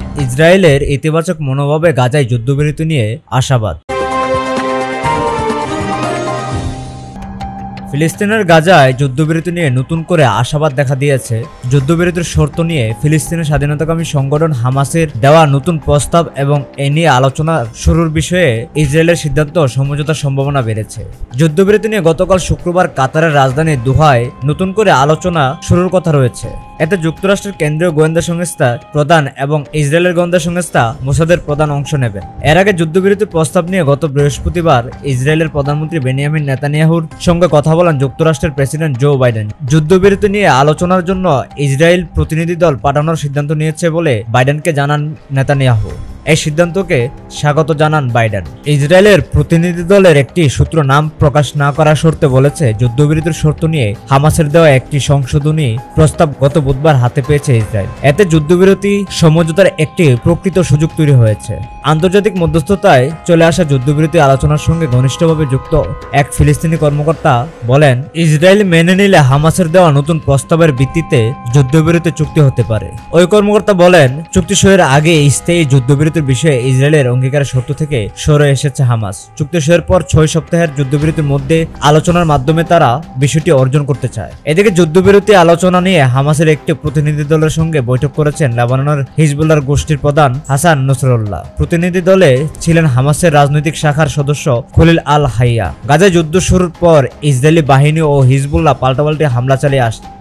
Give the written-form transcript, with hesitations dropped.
ইসরায়েলের ইতিবাচক মনোভাবে গাজায় যুদ্ধবিরতি নিয়ে আশাবাদ। ফিলিস্তিনের গাজায় যুদ্ধবিরতি নিয়ে নতুন করে আশাবাদ দেখা দিয়েছে। যুদ্ধবিরতির শর্ত নিয়ে ফিলিস্তিনের স্বাধীনতাকামী সংগঠন হামাসের দেওয়া নতুন প্রস্তাব এবং এ নিয়ে আলোচনা শুরুর বিষয়ে ইসরায়েলের সিদ্ধান্ত সমঝোতার সম্ভাবনা বেড়েছে। যুদ্ধবিরতি নিয়ে গতকাল শুক্রবার কাতারের রাজধানী দোহায় নতুন করে আলোচনা শুরুর কথা রয়েছে। এতে যুক্তরাষ্ট্রের কেন্দ্রীয় গোয়েন্দা সংস্থা প্রধান এবং ইসরায়েলের গোয়েন্দা সংস্থা মোসাদের প্রধান অংশ নেবেন। এর আগে যুদ্ধবিরতির প্রস্তাব নিয়ে গত বৃহস্পতিবার ইসরায়েলের প্রধানমন্ত্রী বেনিয়ামিন নেতানিয়াহুর সঙ্গে কথা বলেন যুক্তরাষ্ট্রের প্রেসিডেন্ট জো বাইডেন। যুদ্ধবিরতি নিয়ে আলোচনার জন্য ইসরায়েল প্রতিনিধি দল পাঠানোর সিদ্ধান্ত নিয়েছে বলে বাইডেনকে জানান নেতানিয়াহু। এই সিদ্ধান্তকে স্বাগত জানান বাইডেন। ইসরায়েলের প্রতিনিধি দলের একটি সূত্র নাম প্রকাশ না করার শর্তে বলেছে, যুদ্ধবিরতির শর্ত নিয়ে হামাসের দেওয়া একটি সংশোধনী প্রস্তাব গত বুধবার হাতে পেয়েছে ইসরায়েল। এতে যুদ্ধবিরতি সমঝোতার একটি প্রকৃত সুযোগ তৈরি হয়েছে। আন্তর্জাতিক মধ্যস্থতায় চলে আসা যুদ্ধবিরতি আলোচনার সঙ্গে ঘনিষ্ঠভাবে যুক্ত এক ফিলিস্তিনি কর্মকর্তা বলেন, ইসরায়েল মেনে নিলে হামাসের দেওয়া নতুন প্রস্তাবের ভিত্তিতে যুদ্ধবিরতি চুক্তি হতে পারে। ওই কর্মকর্তা বলেন, চুক্তি সইয়ের আগে স্থায়ী যুদ্ধবিরতির বিষয়ে ইসরায়েলের অঙ্গীকারের শর্ত থেকে সরে এসেছে হামাস। চুক্তি সইয়ের পর 6 সপ্তাহের যুদ্ধবিরতির মধ্যে আলোচনার মাধ্যমে তারা বিষয়টি অর্জন করতে চায়। এদিকে যুদ্ধবিরতি আলোচনা নিয়ে হামাসের একটি প্রতিনিধি দলের সঙ্গে বৈঠক করেছেন লেবাননের হিজবুল্লাহর গোষ্ঠীর প্রধান হাসান নাসরুল্লাহ। প্রতিনিধি দলে ছিলেন হামাসের রাজনৈতিক শাখার সদস্য খলিল আল হাইয়া। গাজায় যুদ্ধ শুরুর পর ইসরায়েলি বাহিনী ও হিজবুল্লাহ পাল্টাপাল্টি হামলা চালিয়ে আসছে।